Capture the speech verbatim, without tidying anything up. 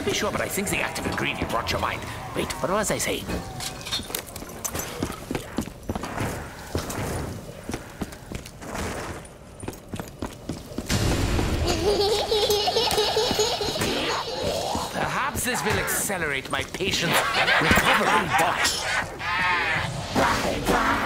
can't be sure, but I think the active ingredient brought your mind. Wait, what was I saying? Perhaps this will accelerate my patient's recovery box.